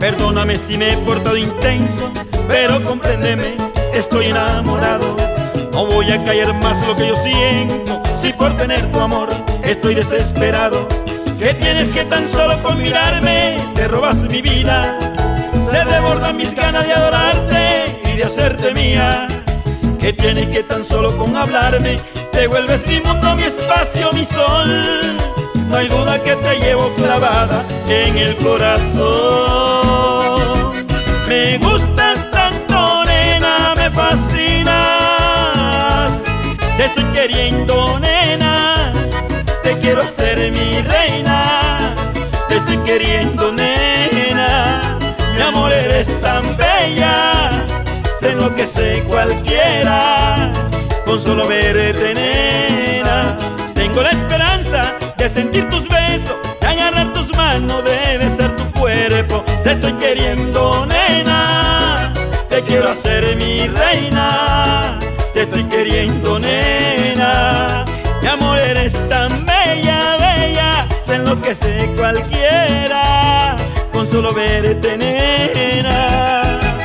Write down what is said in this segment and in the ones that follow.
Perdóname si me he portado intenso, pero compréndeme, estoy enamorado. No voy a callar más lo que yo siento, si por tener tu amor estoy desesperado. ¿Qué tienes que tan solo con mirarme te robas mi vida? Se desbordan mis ganas de adorarte y de hacerte mía. ¿Qué tienes que tan solo con hablarme te vuelves mi mundo, mi espacio, mi sol? No hay duda que te llevo clavada en el corazón. Me gustas tanto, nena, me fascinas. Te estoy queriendo, nena, te quiero hacer mi reina. Te estoy queriendo, nena, mi amor, eres tan bella. Se enloquece cualquiera con solo verte, nena. Tengo la esperanza de sentir tus besos, de agarrar tus manos, de besar tu cuerpo. Te estoy queriendo, nena, te quiero hacer mi reina. Te estoy queriendo, nena, mi amor, eres tan bella, bella. Se enloquece cualquiera con solo verte, nena.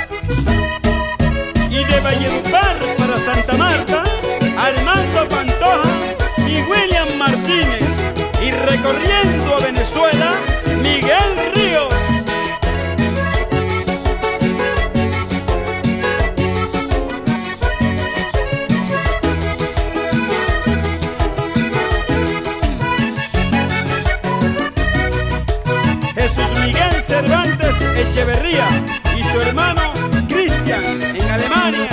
Y de Valledupar para Santa Marta, Armando Pantoja y William Martínez. Y recorriendo a Venezuela, Miguel Ríos. Jesús Miguel Cervantes Echeverría y su hermano Cristian en Alemania.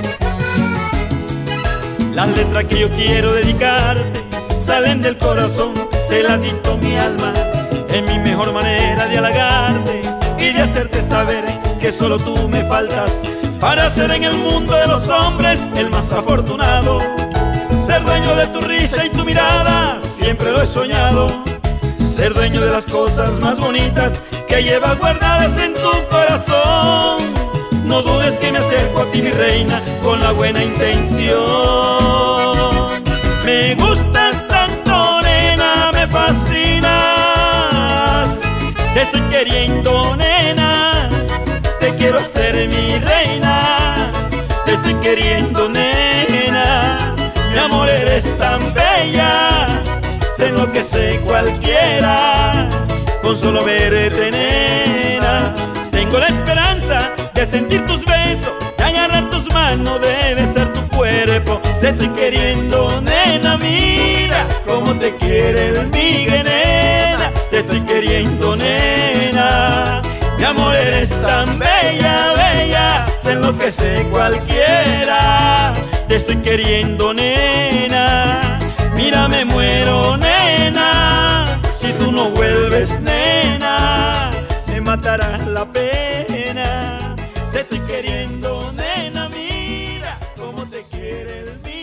Las letras que yo quiero dedicarte salen del corazón, se las dictó mi alma. Es mi mejor manera de halagarte y de hacerte saber que solo tú me faltas para ser en el mundo de los hombres el más afortunado. Ser dueño de tu risa y tu mirada, siempre lo he soñado. Ser dueño de las cosas más bonitas que llevas guardadas en tu corazón. No dudes que me acerco a ti, mi reina, con la buena intención. Me gustas tanto, nena, me fascinas. Te estoy queriendo, nena, te quiero hacer mi reina. Te estoy queriendo, nena, mi amor, eres tan bella. Se enloquece cualquiera con solo verte, nena. Tengo la esperanza de sentir tus besos, de agarrar tus manos, de besar tu cuerpo. Te estoy queriendo, nena, mira cómo te quiere el Miguel, nena. Te estoy queriendo, nena, mi amor, eres tan bella, bella. Se enloquece cualquiera. Te estoy queriendo, nena, mira, me muero, nena. Si tú no vuelves, nena, me matará la pena. Te estoy queriendo, nena, mira cómo te quiere el mío.